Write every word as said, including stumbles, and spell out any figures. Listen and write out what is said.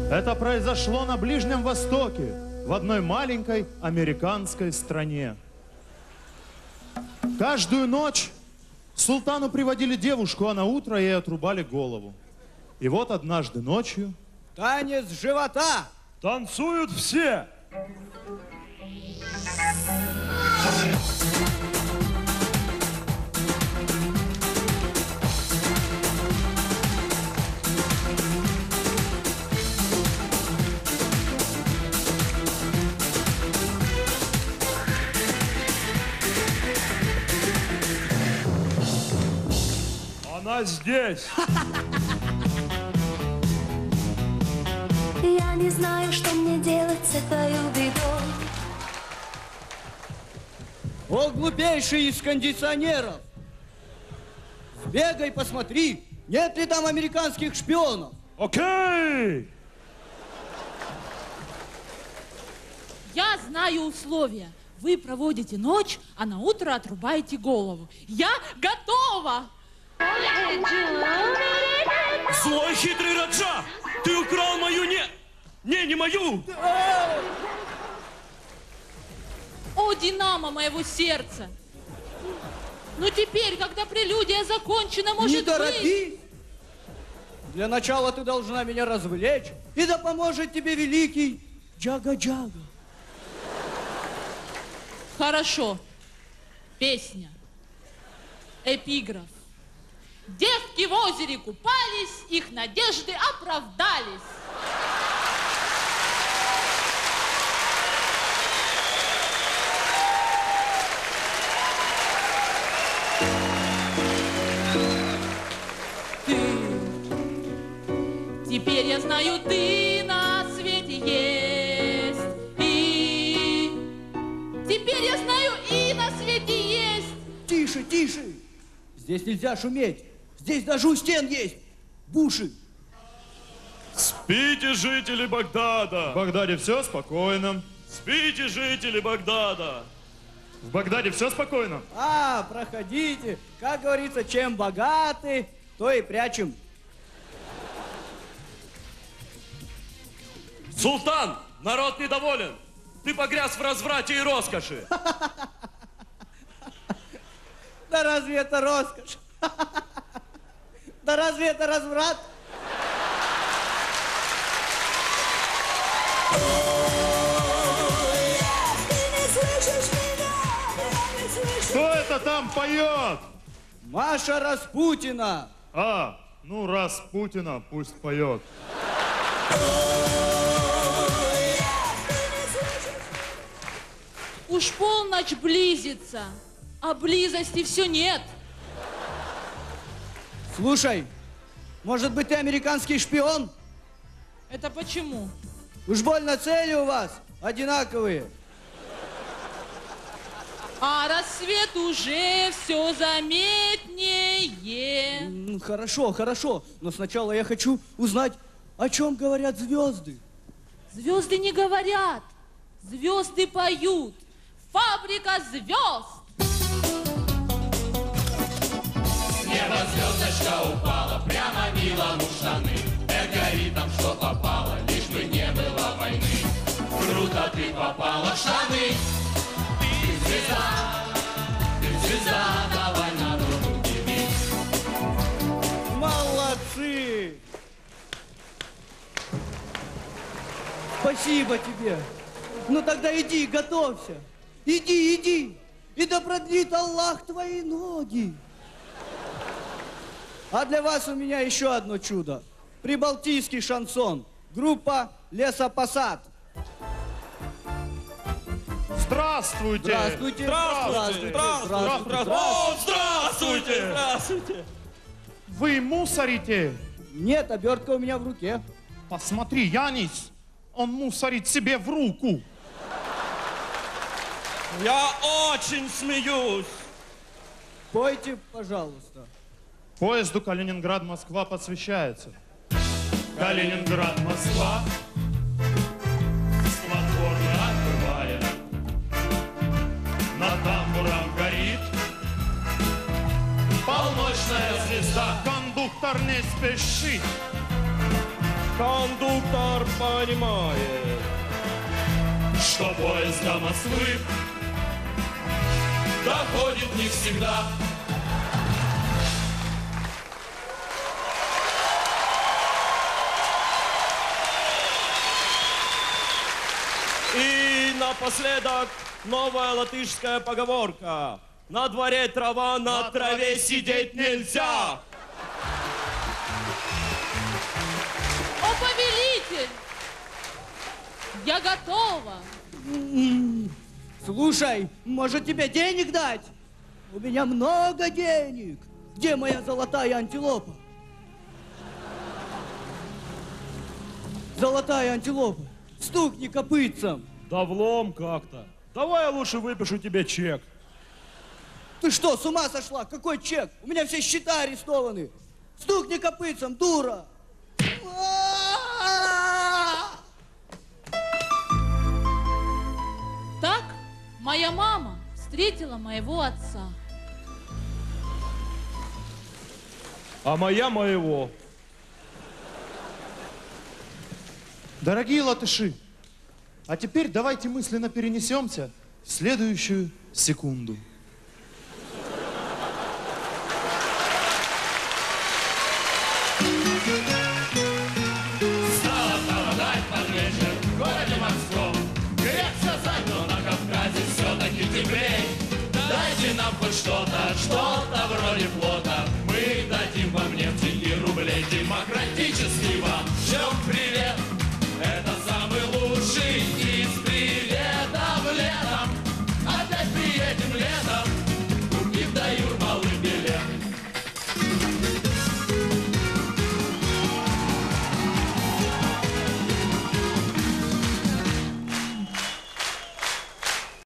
Это произошло на Ближнем Востоке, в одной маленькой американской стране. Каждую ночь султану приводили девушку, а на утро ей отрубали голову. И вот однажды ночью... Танец живота! Танцуют все! Она здесь! Я не знаю, что мне делать с этой бедой. О, глупейший из кондиционеров! Сбегай, посмотри, нет ли там американских шпионов. Окей! Я знаю условия. Вы проводите ночь, а на утро отрубаете голову. Я готова! Злой хитрый Раджа! Ты украл мою не... Не, не мою! О, динамо моего сердца! Ну теперь, когда прелюдия закончена, может Не торопи! быть... Для начала ты должна меня развлечь, и да поможет тебе великий Джага-Джага. Хорошо. Песня. Эпиграф. Девки в озере купались, их надежды оправдались. Ты, теперь я знаю, ты на свете есть. И теперь я знаю, и на свете есть. Тише, тише! Здесь нельзя шуметь. Здесь даже у стен есть буши. Спите, жители Багдада! В Багдаде все спокойно. Спите, жители Багдада! В Багдаде все спокойно. А, проходите. Как говорится, чем богаты, то и прячем. Султан, народ недоволен. Ты погряз в разврате и роскоши. Да разве это роскошь? Да разве это разврат? Кто это там поет? Маша Распутина. А, ну раз Путина, пусть поет. Уж полночь близится, а близости все нет. Слушай, может быть, ты американский шпион? Это почему? Уж больно цели у вас одинаковые. А рассвет уже все заметнее. Ну, хорошо, хорошо, но сначала я хочу узнать, о чем говорят звезды. Звезды не говорят, звезды поют. Фабрика звезд. С неба звездочка упала, прямо милому в штаны. Эх, горит там, что попало, лишь бы не было войны. Круто ты попала в штаны. Ты звезда, ты звезда, давай народу удивись. Молодцы! Спасибо тебе. Ну тогда иди, готовься. Иди, иди. И да продлит Аллах твои ноги. А для вас у меня еще одно чудо. Прибалтийский шансон. Группа «Лесопосад». Здравствуйте! Здравствуйте! Здравствуйте! Здравствуйте! О, здравствуйте! Здравствуйте! Вы мусорите? Нет, обертка у меня в руке. Посмотри, Янис, он мусорит себе в руку. Я очень смеюсь! Пойте, пожалуйста. Поезду Калининград-Москва посвящается. Калининград-Москва, с платформы отбывая, над тамбуром горит полночная звезда. Кондуктор не спешит, Кондуктор понимает, что поезд до Москвы доходит не всегда. И напоследок новая латышская поговорка. На дворе трава, на, на траве, траве сидеть нельзя. О, повелитель! Я готова. Слушай, может тебе денег дать? У меня много денег. Где моя золотая антилопа? Золотая антилопа, стукни копытцем. Да влом как-то. Давай я лучше выпишу тебе чек. Ты что, с ума сошла? Какой чек? У меня все счета арестованы. Стукни копытцем, дура. Так моя мама встретила моего отца. А моя моего. Дорогие латыши, а теперь давайте мысленно перенесемся в следующую секунду. Стало холодать под вечер в городе морском. Грех сказать, но на Кавказе все-таки теплей. Дайте нам хоть что-то, что-то вроде флота. Мы дадим вам нефти и рублей. Демократия.